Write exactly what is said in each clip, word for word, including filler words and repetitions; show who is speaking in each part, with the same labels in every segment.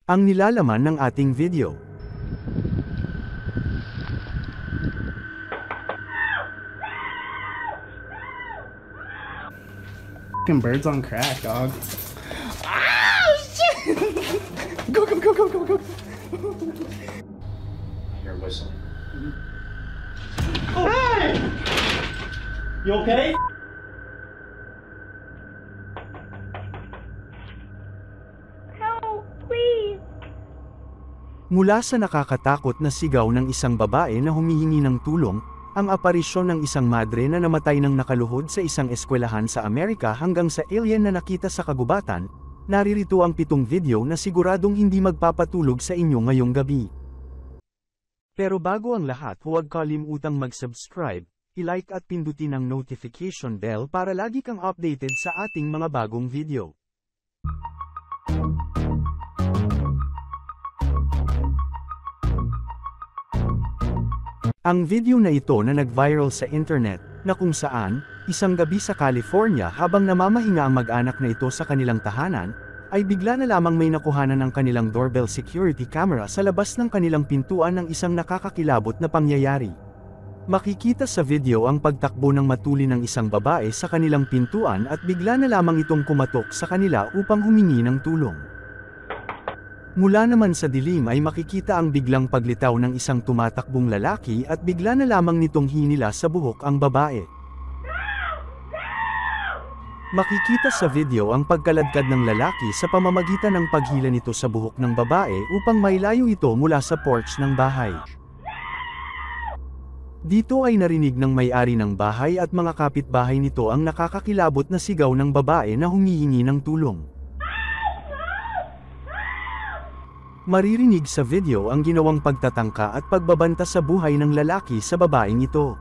Speaker 1: Ang nilalaman ng ating video.
Speaker 2: Fucking birds on crack, dog. Ah, shit! Go, go, go, go, go, go.
Speaker 3: You're whistling.
Speaker 2: Oh. Hey! You okay?
Speaker 4: Help, please.
Speaker 1: Mula sa nakakatakot na sigaw ng isang babae na humihingi ng tulong, ang aparisyon ng isang madre na namatay ng nakaluhod sa isang eskwelahan sa Amerika hanggang sa alien na nakita sa kagubatan, naririto ang pitong video na siguradong hindi magpapatulog sa inyo ngayong gabi. Pero bago ang lahat, huwag kalimutang mag-subscribe, i-like at pindutin ang notification bell para lagi kang updated sa ating mga bagong video. Ang video na ito na nag-viral sa internet, na kung saan, isang gabi sa California habang namamahinga ang mag-anak na ito sa kanilang tahanan, ay bigla na lamang may nakuhanan ng kanilang doorbell security camera sa labas ng kanilang pintuan ng isang nakakakilabot na pangyayari. Makikita sa video ang pagtakbo ng matuli ng isang babae sa kanilang pintuan at bigla na lamang itong kumatok sa kanila upang humingi ng tulong. Mula naman sa dilim ay makikita ang biglang paglitaw ng isang tumatakbong lalaki at bigla na lamang nitong hinila sa buhok ang babae. Makikita sa video ang pagkaladkad ng lalaki sa pamamagitan ng paghila nito sa buhok ng babae upang mailayo ito mula sa porch ng bahay. Dito ay narinig ng may-ari ng bahay at mga kapitbahay nito ang nakakakilabot na sigaw ng babae na humihingi ng tulong. Maririnig sa video ang ginawang pagtatangka at pagbabanta sa buhay ng lalaki sa babaeng ito.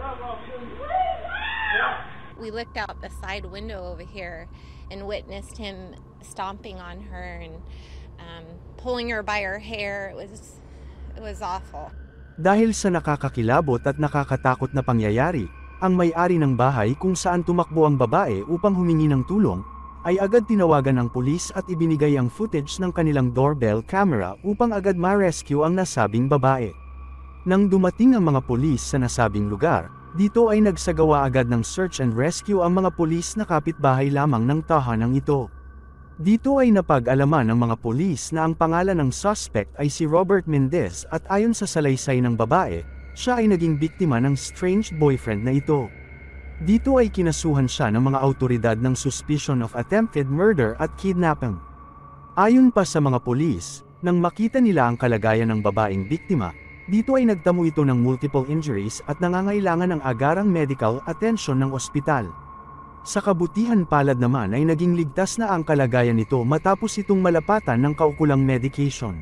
Speaker 4: We looked out the side window over here and witnessed him stomping on her and um, pulling her by her hair. It was, it was awful.
Speaker 1: Dahil sa nakakakilabot at nakakatakot na pangyayari, ang may-ari ng bahay kung saan tumakbo ang babae upang humingi ng tulong, ay agad tinawagan ng pulis at ibinigay ang footage ng kanilang doorbell camera upang agad ma-rescue ang nasabing babae. Nang dumating ang mga pulis sa nasabing lugar, dito ay nagsagawa agad ng search and rescue ang mga pulis na kapitbahay lamang ng tahanang ito. Dito ay napag-alaman ng mga pulis na ang pangalan ng suspect ay si Robert Mendez at ayon sa salaysay ng babae, siya ay naging biktima ng strange boyfriend na ito. Dito ay kinasuhan siya ng mga awtoridad ng suspicion of attempted murder at kidnapping. Ayon pa sa mga pulis, nang makita nila ang kalagayan ng babaeng biktima, dito ay nagtamo ito ng multiple injuries at nangangailangan ng agarang medical attention ng ospital. Sa kabutihan palad naman ay naging ligtas na ang kalagayan nito matapos itong malapatan ng kaukulang medication.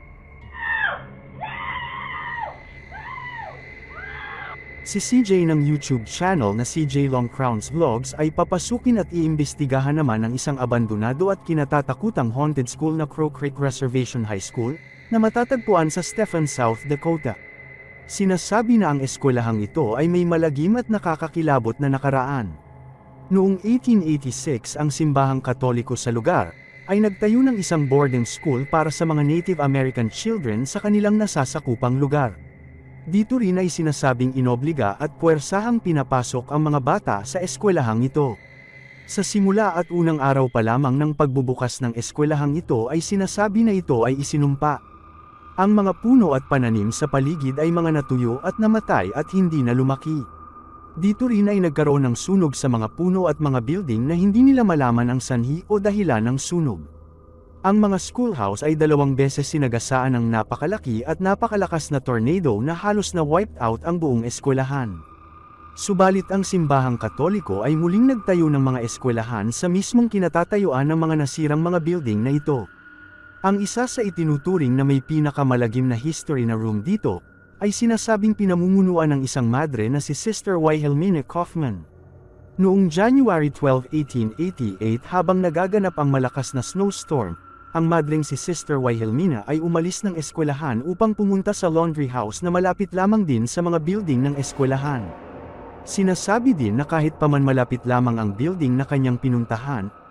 Speaker 1: Si C J ng YouTube channel na C J Long Crowns Vlogs ay papasukin at iimbestigahan naman ang isang abandonado at kinatatakutang haunted school na Crow Creek Reservation High School, na matatagpuan sa Stephen, South Dakota. Sinasabi na ang eskwelahang ito ay may malagim at nakakakilabot na nakaraan. Noong eighteen eighty-six ang simbahang Katoliko sa lugar, ay nagtayo ng isang boarding school para sa mga Native American children sa kanilang nasasakupang lugar. Dito rin ay sinasabing inobliga at puwersahang pinapasok ang mga bata sa eskwelahang ito. Sa simula at unang araw pa lamang ng pagbubukas ng eskwelahang ito ay sinasabi na ito ay isinumpa. Ang mga puno at pananim sa paligid ay mga natuyo at namatay at hindi na lumaki. Dito rin ay nagkaroon ng sunog sa mga puno at mga building na hindi nila malaman ang sanhi o dahilan ng sunog. Ang mga schoolhouse ay dalawang beses sinagasaan ng napakalaki at napakalakas na tornado na halos na wiped out ang buong eskwelahan. Subalit ang simbahang Katoliko ay muling nagtayo ng mga eskwelahan sa mismong kinatatayuan ng mga nasirang mga building na ito. Ang isa sa itinuturing na may pinakamalagim na history na room dito, ay sinasabing pinamumunuan ng isang madre na si Sister Wilhelmina Kaufman. Noong January twelfth, eighteen eighty-eight habang nagaganap ang malakas na snowstorm, ang madreng si Sister Wilhelmina ay umalis ng eskwelahan upang pumunta sa laundry house na malapit lamang din sa mga building ng eskwelahan. Sinasabi din na kahit paman malapit lamang ang building na kanyang pinuntahan,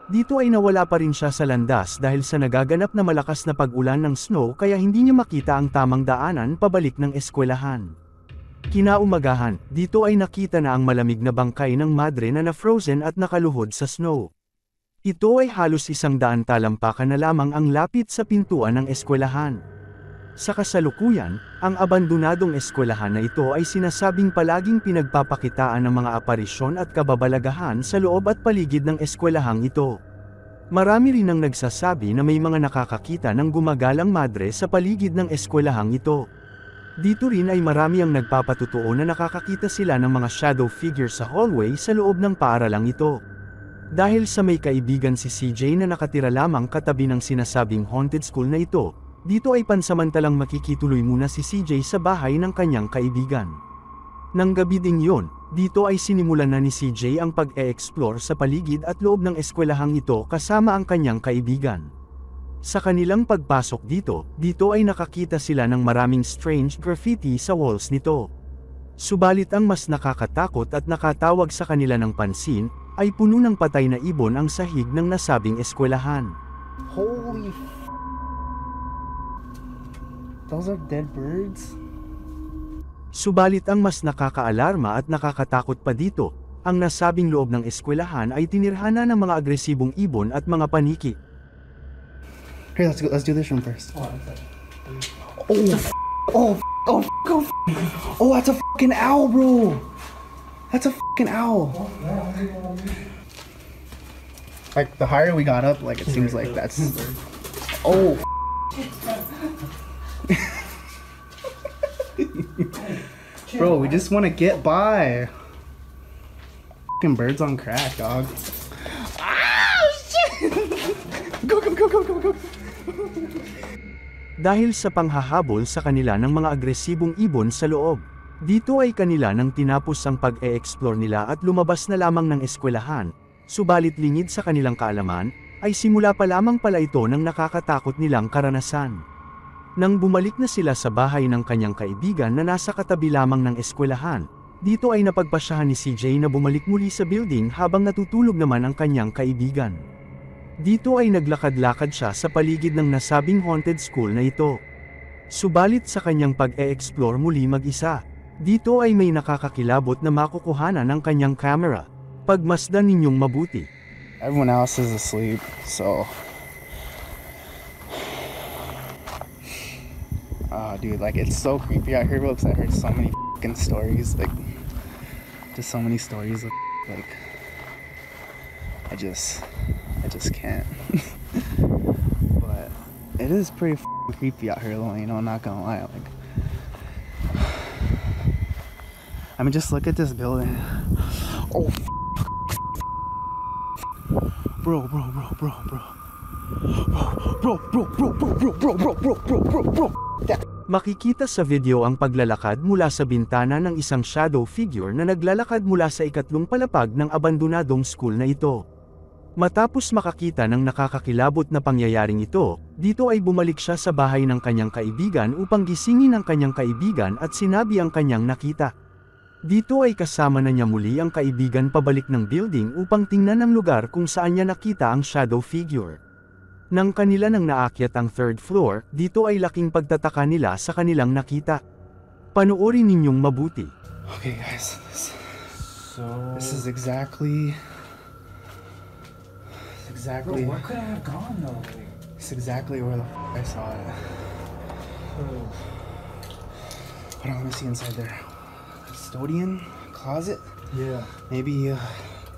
Speaker 1: Dito ay nawala pa rin siya sa landas dahil sa nagaganap na malakas na pag-ulan ng snow kaya hindi niya makita ang tamang daanan pabalik ng eskwelahan. Kinaumagahan, dito ay nakita na ang malamig na bangkay ng madre na na-frozen at nakaluhod sa snow. Ito ay halos isang daan talampakan na lamang ang lapit sa pintuan ng eskwelahan. Sa kasalukuyan, ang abandonadong eskwelahan na ito ay sinasabing palaging pinagpapakitaan ng mga aparisyon at kababalagahan sa loob at paligid ng eskwelahang ito. Marami rin ang nagsasabi na may mga nakakakita ng gumagalang madre sa paligid ng eskwelahang ito. Dito rin ay marami ang nagpapatotoo na nakakakita sila ng mga shadow figure sa hallway sa loob ng paaralang ito. Dahil sa may kaibigan si C J na nakatira lamang katabi ng sinasabing haunted school na ito, dito ay pansamantalang makikituloy muna si C J sa bahay ng kanyang kaibigan. Nang gabi ding yon, dito ay sinimulan na ni C J ang pag-e-explore sa paligid at loob ng eskwelahang ito kasama ang kanyang kaibigan. Sa kanilang pagpasok dito, dito ay nakakita sila ng maraming strange graffiti sa walls nito. Subalit ang mas nakakatakot at nakatawag sa kanila ng pansin, ay puno ng patay na ibon ang sahig ng nasabing eskwelahan.
Speaker 2: Holy f***. Those are dead birds?
Speaker 1: Subalit ang mas nakakaalarma at nakakatakot pa dito, ang nasabing loob ng eskwelahan ay tinirhana ng mga agresibong ibon at mga paniki.
Speaker 2: Here, let's go. Let's do this one first. Oh, f- oh, f- oh, f- oh, f- oh, that's a fucking owl, bro. That's a fucking owl. Like the higher we got up, like it seems like that's. Oh. Bro, we just want to get by. Fucking birds on crack, dog. Ah, shit! Go, go, go, go, go, go.
Speaker 1: Dahil sa panghahabol sa kanila ng mga agresibong ibon sa loob, dito ay kanila nang tinapos ang pag-e-explore nila at lumabas na lamang ng eskwelahan, subalit lingid sa kanilang kaalaman, ay simula pa lamang pala ito ng nakakatakot nilang karanasan. Nang bumalik na sila sa bahay ng kanyang kaibigan na nasa katabi lamang ng eskwelahan, dito ay napagpasyahan ni C J na bumalik muli sa building habang natutulog naman ang kanyang kaibigan. Dito ay naglakad-lakad siya sa paligid ng nasabing haunted school na ito. Subalit sa kanyang pag-e-explore muli mag-isa, dito ay may nakakakilabot na makukuhanan ng kanyang camera. Pagmasdan ninyong mabuti.
Speaker 2: Everyone else is asleep, so... Oh, dude, like, it's so creepy out here, bro, because I heard so many fucking stories, like, just so many stories of, like, I just, I just can't. But it is pretty fucking creepy out here, though, you know, I'm not gonna lie, like, I mean, just look at this building. Oh, bro, bro, bro, bro, bro. Bro, bro, bro, bro, bro, bro, bro, bro, bro, bro, bro.
Speaker 1: Makikita sa video ang paglalakad mula sa bintana ng isang shadow figure na naglalakad mula sa ikatlong palapag ng abandonadong school na ito. Matapos makakita ng nakakakilabot na pangyayaring ito, dito ay bumalik siya sa bahay ng kanyang kaibigan upang gisingin ang kanyang kaibigan at sinabi ang kanyang nakita. Dito ay kasama na niya muli ang kaibigan pabalik ng building upang tingnan ang lugar kung saan niya nakita ang shadow figure. Nang kanila nang naakyat ang third floor, dito ay laking pagtataka nila sa kanilang nakita. Panoorin ninyong mabuti.
Speaker 2: Okay guys, this, so this is exactly, exactly.
Speaker 3: Bro, where could I have gone though?
Speaker 2: It's exactly where the f I saw it.
Speaker 3: Oh.
Speaker 2: Hold on, let me see inside there. Custodian closet?
Speaker 3: Yeah.
Speaker 2: Maybe. Uh...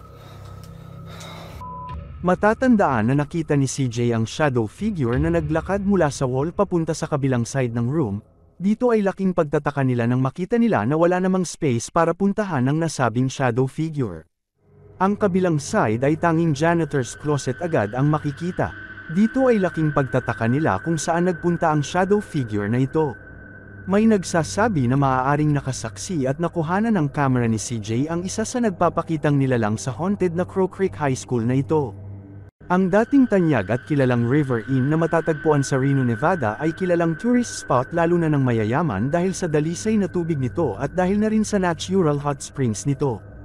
Speaker 1: Matatandaan na nakita ni C J ang shadow figure na naglakad mula sa wall papunta sa kabilang side ng room. Dito ay laking pagtataka nila nang makita nila na wala namang space para puntahan ng nasabing shadow figure. Ang kabilang side ay tanging janitor's closet agad ang makikita. Dito ay laking pagtataka nila kung saan nagpunta ang shadow figure na ito. May nagsasabi na maaaring nakasaksi at nakuhanan ng camera ni C J ang isa sa nagpapakitang nilalang sa haunted na Crow Creek High School na ito. Ang dating tanyag at kilalang River Inn na matatagpuan sa Reno, Nevada ay kilalang tourist spot lalo na ng mayayaman dahil sa dalisay na tubig nito at dahil na rin sa natural hot springs nito.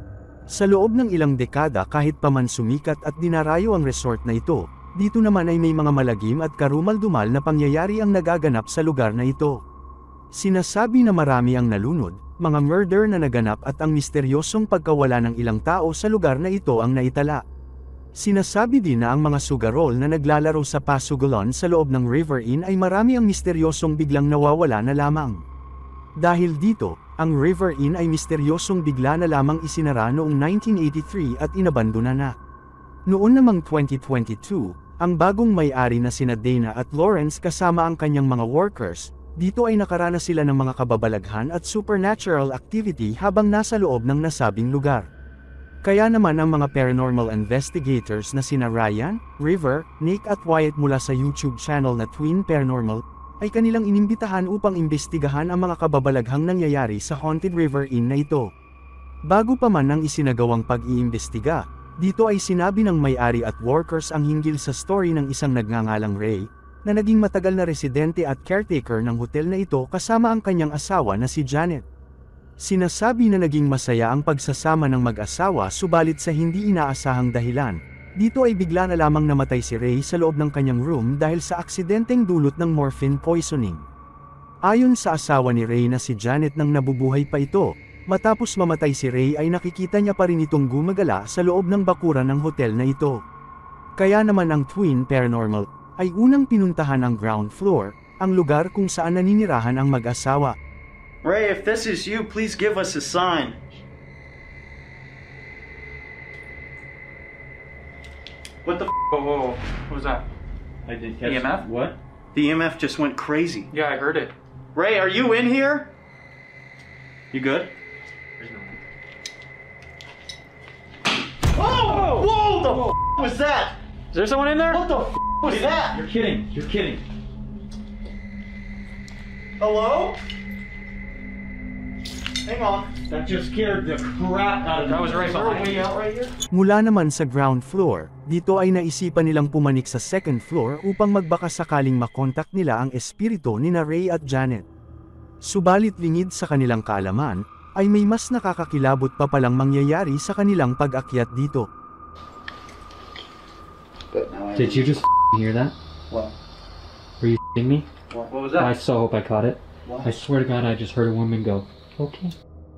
Speaker 1: Sa loob ng ilang dekada kahit pa man sumikat at dinarayo ang resort na ito, dito naman ay may mga malagim at karumal-dumal na pangyayari ang nagaganap sa lugar na ito. Sinasabi na marami ang nalunod, mga murder na naganap at ang misteryosong pagkawala ng ilang tao sa lugar na ito ang naitala. Sinasabi din na ang mga sugarol na naglalaro sa Pasugulon sa loob ng River Inn ay marami ang misteryosong biglang nawawala na lamang. Dahil dito, ang River Inn ay misteryosong bigla na lamang isinara noong nineteen eighty-three at inabandona na. Noon namang twenty twenty-two, ang bagong may-ari na sina Dana at Lawrence kasama ang kanyang mga workers, dito ay nakaranas sila ng mga kababalaghan at supernatural activity habang nasa loob ng nasabing lugar. Kaya naman ang mga paranormal investigators na sina Ryan, River, Nick at Wyatt mula sa YouTube channel na Twin Paranormal, ay kanilang inimbitahan upang imbestigahan ang mga kababalaghang nangyayari sa Haunted River Inn na ito. Bago pa man ang isinagawang pag-iimbestiga, dito ay sinabi ng may-ari at workers ang hinggil sa story ng isang nagngangalang Ray, na naging matagal na residente at caretaker ng hotel na ito kasama ang kanyang asawa na si Janet. Sinasabi na naging masaya ang pagsasama ng mag-asawa subalit sa hindi inaasahang dahilan, dito ay bigla na lamang namatay si Ray sa loob ng kanyang room dahil sa aksidenteng dulot ng morphine poisoning. Ayon sa asawa ni Ray na si Janet nang nabubuhay pa ito, matapos mamatay si Ray ay nakikita niya pa rin itong gumagala sa loob ng bakuran ng hotel na ito. Kaya naman ang Twin Paranormal ay unang pinuntahan ang ground floor, ang lugar kung saan naninirahan ang mag-asawa.
Speaker 5: Ray, if this is you, please give us a sign. What the f?
Speaker 3: Whoa, whoa, whoa. What was that?
Speaker 5: I did catch
Speaker 3: E M F?
Speaker 5: What? The E M F just went crazy.
Speaker 3: Yeah, I heard it.
Speaker 5: Ray, are you in here? You good? Whoa! Whoa! The f was that?
Speaker 3: Is there someone in there?
Speaker 5: What the f was that?
Speaker 3: You're kidding. You're kidding.
Speaker 5: Hello? Hang on.
Speaker 3: That just scared the crap out of me. That was right
Speaker 5: Is there a
Speaker 3: behind
Speaker 5: way
Speaker 3: me.
Speaker 5: out right here?
Speaker 1: Mula naman sa ground floor, dito ay naisipan nilang pumanik sa second floor upang magbaka sakaling makontak nila ang espiritu ni na Ray at Janet. Subalit lingid sa kanilang kaalaman, ay may mas nakakakilabot pa palang mangyayari sa kanilang pag-akyat dito.
Speaker 6: Did you just hear that?
Speaker 5: What?
Speaker 6: Were you me?
Speaker 5: What, what was
Speaker 6: I
Speaker 5: that?
Speaker 6: so hope I caught it.
Speaker 5: What?
Speaker 6: I swear to God, I just heard a woman go, okay.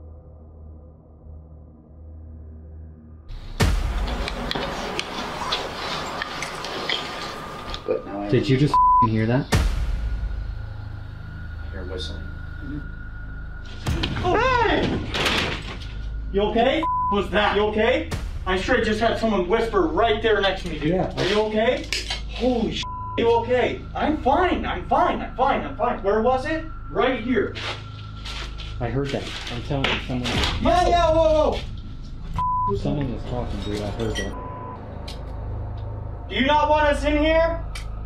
Speaker 5: But now I
Speaker 6: Did you just hear that?
Speaker 5: hear whistling. Hey! You okay? Was that? You okay? I straight just had someone whisper right there next to me, dude.
Speaker 6: Yeah.
Speaker 5: Are you okay? Holy sh! You okay? I'm fine. I'm fine. I'm fine. I'm fine. Where was it? Right here.
Speaker 6: I heard that. I'm telling you, someone,
Speaker 5: Yeah, yeah. Whoa, whoa.
Speaker 6: someone was talking, dude. I heard that.
Speaker 5: Do you not want us in here?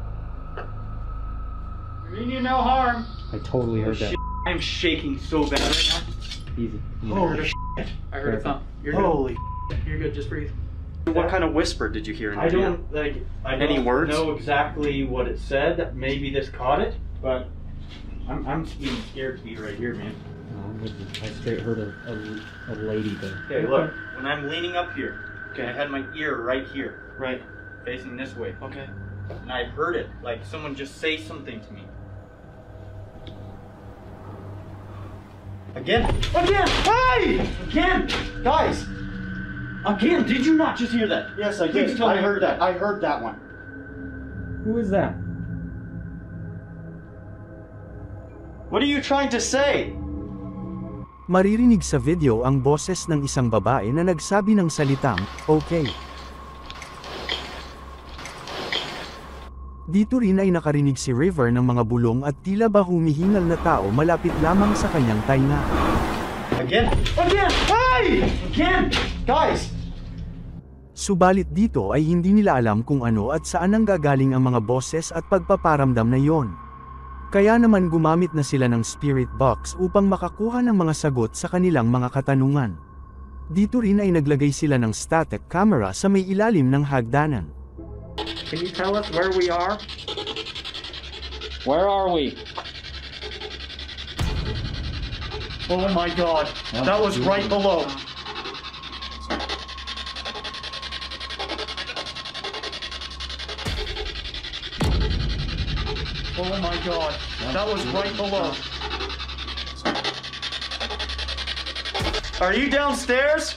Speaker 5: We mean you no harm.
Speaker 6: I totally heard that.
Speaker 5: Shit, I'm shaking so bad right
Speaker 6: Easy.
Speaker 5: now. Holy shit.
Speaker 3: I heard a thump. You're good.
Speaker 5: Holy.
Speaker 3: You're good. Just breathe.
Speaker 5: What kind of whisper did you hear in
Speaker 7: I
Speaker 5: your ear?
Speaker 7: don't like. I
Speaker 5: Any
Speaker 7: don't
Speaker 5: words?
Speaker 7: know exactly what it said. Maybe this caught it, but I'm I'm being scared to be right here, man.
Speaker 6: No, I'm with you. I straight heard a, a, a lady go.
Speaker 5: Okay, look. When I'm leaning up here, okay, I had my ear right here,
Speaker 7: Right.
Speaker 5: facing this way,
Speaker 7: Okay.
Speaker 5: and I heard it, like someone just say something to me. Again. Again! Hey! Again! Guys! Again, did you not just hear that? Yes, I
Speaker 7: Please
Speaker 5: did.
Speaker 7: tell
Speaker 5: I
Speaker 7: me.
Speaker 5: heard that. I heard that one.
Speaker 6: Who is that?
Speaker 5: What are you trying to say?
Speaker 1: Maririnig sa video ang boses ng isang babae na nagsabi ng salitang, okay. Dito rin ay nakarinig si River ng mga bulong at tila ba humihingal na tao malapit lamang sa kanyang tainga.
Speaker 5: Again? Again! Hey! Again! Guys!
Speaker 1: Subalit dito ay hindi nila alam kung ano at saan ang gagaling ang mga boses at pagpaparamdam na yon. Kaya naman gumamit na sila ng spirit box upang makakuha ng mga sagot sa kanilang mga katanungan. Dito rin ay naglagay sila ng static camera sa may ilalim ng hagdanan.
Speaker 7: Can you tell us where we are?
Speaker 6: Where are we?
Speaker 5: Oh my god, that was right below. Oh my god. That was right below. Are you downstairs?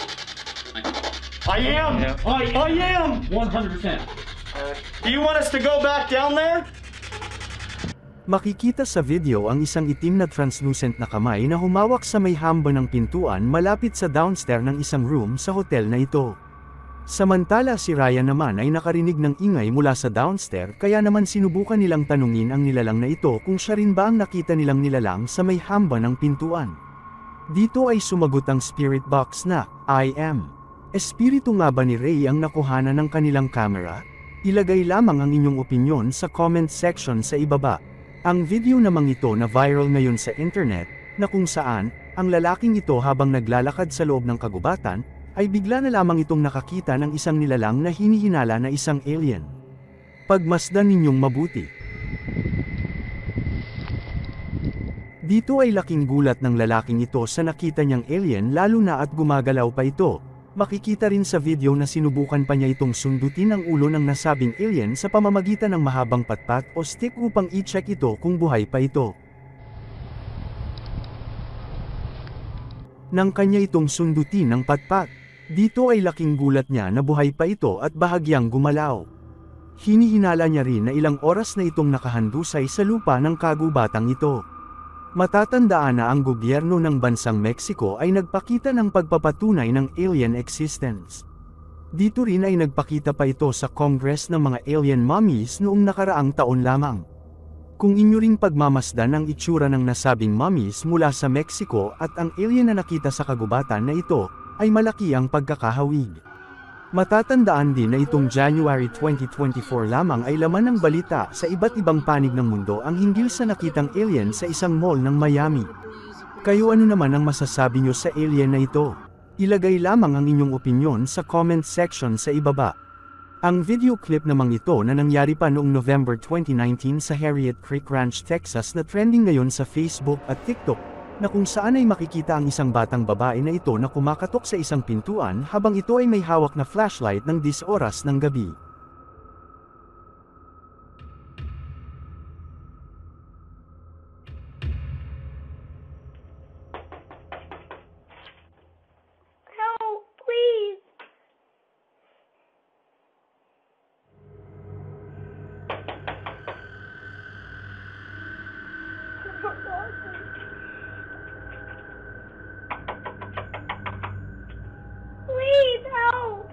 Speaker 5: I am.
Speaker 3: Yeah.
Speaker 5: I, I am.
Speaker 3: one hundred percent.
Speaker 5: Do you want us to go back down there?
Speaker 1: Makikita sa video ang isang itim na translucent na kamay na humawak sa may hamba ng pintuan malapit sa downstairs ng isang room sa hotel na ito. Samantala si Ryan naman ay nakarinig ng ingay mula sa downstairs kaya naman sinubukan nilang tanungin ang nilalang na ito kung siya rin ba ang nakita nilang nilalang sa may hamba ng pintuan. Dito ay sumagot ang spirit box na, I am. Espiritu nga ba ni Ray ang nakuhanan ng kanilang camera? Ilagay lamang ang inyong opinyon sa comment section sa ibaba. Ang video namang ito na viral ngayon sa internet, na kung saan, ang lalaking ito habang naglalakad sa loob ng kagubatan, ay bigla na lamang itong nakakita ng isang nilalang na hinihinala na isang alien. Pagmasdan ninyong mabuti. Dito ay laking gulat ng lalaking ito sa nakita niyang alien lalo na at gumagalaw pa ito. Makikita rin sa video na sinubukan pa niya itong sundutin ang ulo ng nasabing alien sa pamamagitan ng mahabang patpat o stick upang i-check ito kung buhay pa ito. Nang kanya itong sundutin ng patpat, dito ay laking gulat niya na buhay pa ito at bahagyang gumalaw. Hinihinala niya rin na ilang oras na itong nakahandusay sa lupa ng kagubatang ito. Matatandaan na ang gobyerno ng bansang Mexico ay nagpakita ng pagpapatunay ng alien existence. Dito rin ay nagpakita pa ito sa Congress ng mga alien mummies noong nakaraang taon lamang. Kung inyo ring pagmamasdan ang itsura ng nasabing mummies mula sa Mexico at ang alien na nakita sa kagubatan na ito, ay malaki ang pagkakahawig. Matatandaan din na itong January twenty twenty-four lamang ay laman ng balita sa iba't ibang panig ng mundo ang hinggil sa nakitang alien sa isang mall ng Miami. Kayo ano naman ang masasabi nyo sa alien na ito? Ilagay lamang ang inyong opinyon sa comment section sa ibaba. Ang video clip namang ito na nangyari pa noong November twenty nineteen sa Harriet Creek Ranch, Texas na trending ngayon sa Facebook at TikTok, na kung saan ay makikita ang isang batang babae na ito na kumakatok sa isang pintuan habang ito ay may hawak na flashlight ng dis oras ng gabi.
Speaker 8: No, please. Please help.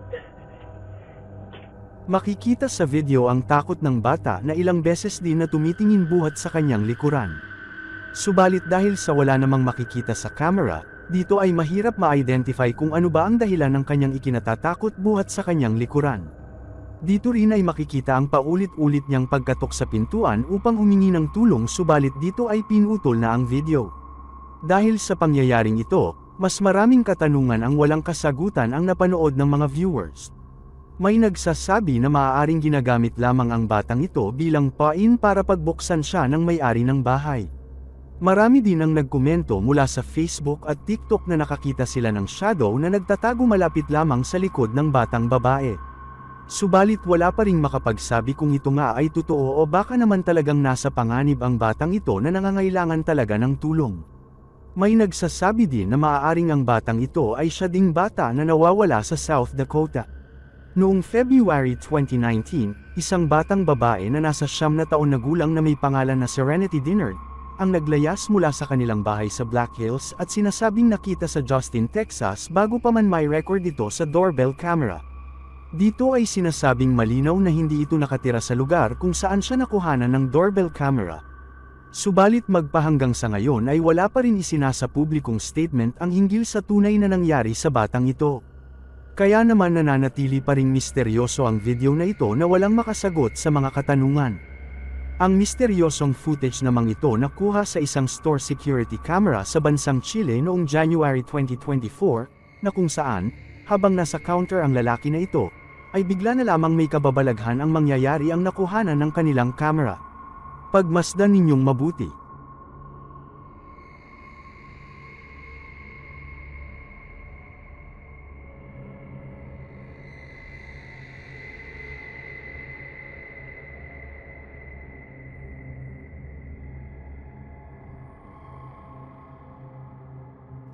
Speaker 1: Makikita sa video ang takot ng bata na ilang beses din na tumitingin buhat sa kanyang likuran. Subalit dahil sa wala namang makikita sa camera, dito ay mahirap ma-identify kung ano ba ang dahilan ng kanyang ikinatatakot buhat sa kanyang likuran. Dito rin ay makikita ang paulit-ulit niyang pagkatok sa pintuan upang humingi ng tulong subalit dito ay pinutol na ang video. Dahil sa pangyayaring ito, mas maraming katanungan ang walang kasagutan ang napanood ng mga viewers. May nagsasabi na maaaring ginagamit lamang ang batang ito bilang pain para pagbuksan siya ng may-ari ng bahay. Marami din ang nagkomento mula sa Facebook at TikTok na nakakita sila ng shadow na nagtatago malapit lamang sa likod ng batang babae. Subalit wala pa ring makapagsabi kung ito nga ay totoo o baka naman talagang nasa panganib ang batang ito na nangangailangan talaga ng tulong. May nagsasabi din na maaaring ang batang ito ay siya ding bata na nawawala sa South Dakota. Noong February twenty nineteen, isang batang babae na nasa siyam na taon na gulang na may pangalan na Serenity Dinard, ang naglayas mula sa kanilang bahay sa Black Hills at sinasabing nakita sa Justin, Texas bago pa man may record ito sa doorbell camera. Dito ay sinasabing malinaw na hindi ito nakatira sa lugar kung saan siya nakuhanan ng doorbell camera. Subalit magpahanggang sa ngayon ay wala pa rin isinasa publikong statement ang hinggil sa tunay na nangyari sa batang ito. Kaya naman nananatili pa ring misteryoso ang video na ito na walang makasagot sa mga katanungan. Ang misteryosong footage namang ito nakuha sa isang store security camera sa bansang Chile noong January twenty twenty-four, na kung saan, habang nasa counter ang lalaki na ito, ay bigla na lamang may kababalaghan ang mangyayari ang nakuhanan ng kanilang camera. Pagmasdan ninyong mabuti.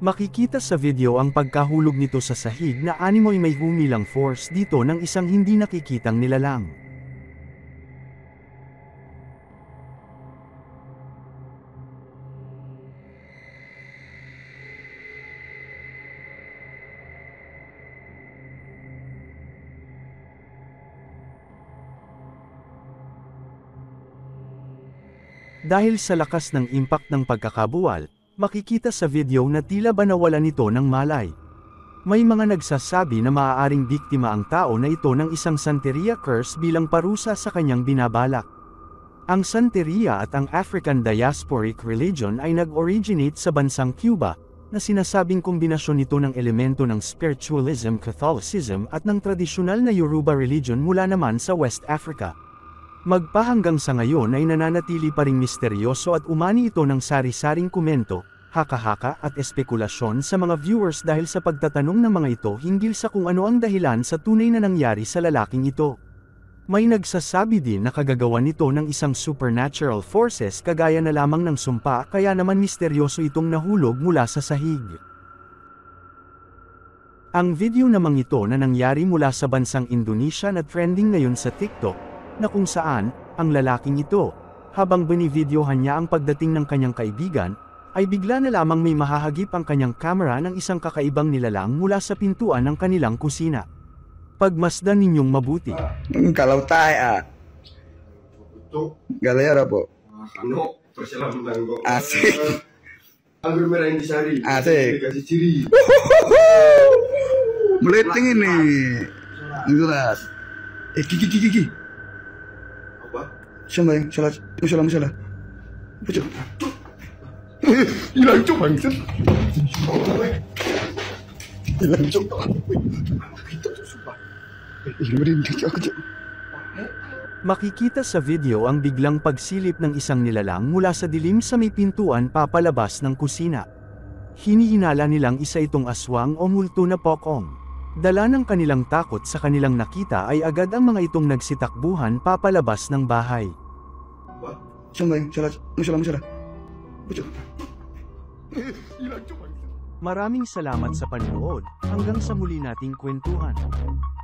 Speaker 1: Makikita sa video ang pagkahulog nito sa sahig na animoy may humilang force dito ng isang hindi nakikitang nilalang. Dahil sa lakas ng impact ng pagkakabuwal, makikita sa video na tila ba nawala nito ng malay. May mga nagsasabi na maaaring biktima ang tao na ito ng isang Santeria curse bilang parusa sa kanyang binabalak. Ang Santeria at ang African diasporic religion ay nag-originate sa bansang Cuba, na sinasabing kombinasyon nito ng elemento ng spiritualism, Catholicism at ng tradisyonal na Yoruba religion mula naman sa West Africa. Magpahanggang sa ngayon ay nananatili pa ring misteryoso at umani ito ng sari-saring komento, haka-haka at espekulasyon sa mga viewers dahil sa pagtatanong ng mga ito hinggil sa kung ano ang dahilan sa tunay na nangyari sa lalaking ito. May nagsasabi din na kagagawa nito ng isang supernatural forces kagaya na lamang ng sumpa kaya naman misteryoso itong nahulog mula sa sahig. Ang video namang ito na nangyari mula sa bansang Indonesia na trending ngayon sa TikTok, na kung saan, ang lalaking ito, habang binivideohan niya ang pagdating ng kanyang kaibigan, ay bigla na lamang may mahahagip ang kanyang kamera ng isang kakaibang nilalang mula sa pintuan ng kanilang kusina. Pagmasdan ninyong mabuti.
Speaker 9: Kalau tayo ah. Galera po.
Speaker 10: Ano? Pasalamat ko.
Speaker 9: Asik.
Speaker 10: Ang merah yang disari.
Speaker 9: Asik.
Speaker 10: Kasih ciri.
Speaker 9: Meleting ini. Jelas. Eh, kiki kiki kiki.
Speaker 10: Apa?
Speaker 9: Siapa yang salah? Salah salah. Pucuk.
Speaker 10: Hilang cok bangset.
Speaker 9: Hilang cok.
Speaker 1: Makikita sa video ang biglang pagsilip ng isang nilalang mula sa dilim sa may pintuan papalabas ng kusina. Hinihinala nilang isa itong aswang o multo na pokong. Dala ng kanilang takot sa kanilang nakita ay agad ang mga itong nagsitakbuhan papalabas ng bahay.
Speaker 9: Siapa yang salah? Salah salah. Pucuk.
Speaker 1: Maraming salamat sa panonood, hanggang sa muli nating kwentuhan.